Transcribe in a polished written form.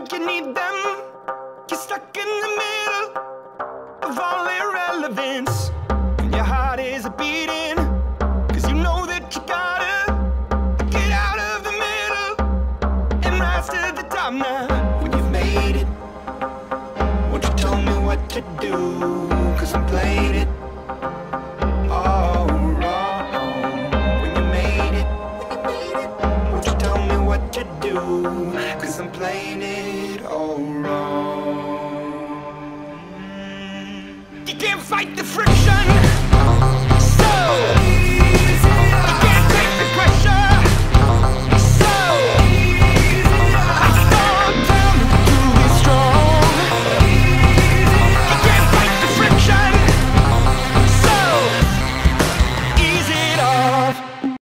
you need them. You're stuck in the middle of all irrelevance, and your heart is beating, cause you know that you gotta get out of the middle and rise to the top now. When you've made it, won't you tell me what to do, cause I'm playing it all wrong. When you made it, won't you tell me what to do, cause I'm playing it all wrong. You can't fight the freak.